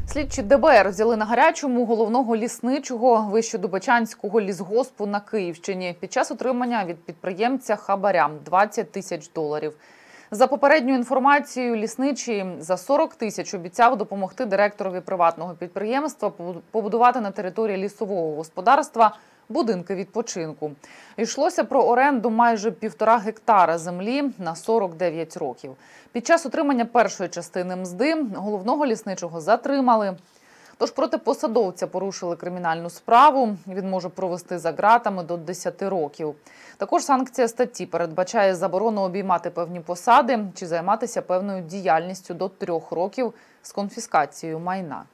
Слідчі ДБР взяли на гарячому головного лісничого Вищедубичанського лісгоспу на Київщині під час отримання від підприємця хабаря – 20 тисяч доларів. За попередньою інформацією, лісничий за 40 тисяч обіцяв допомогти директорові приватного підприємства побудувати на території лісового господарства будинки відпочинку. Йшлося про оренду майже 1,5 гектара землі на 49 років. Під час отримання першої частини мзди головного лісничого затримали. Тож проти посадовця порушили кримінальну справу. Він може провести за ґратами до 10 років. Також санкція статті передбачає заборону обіймати певні посади чи займатися певною діяльністю до 3 років з конфіскацією майна.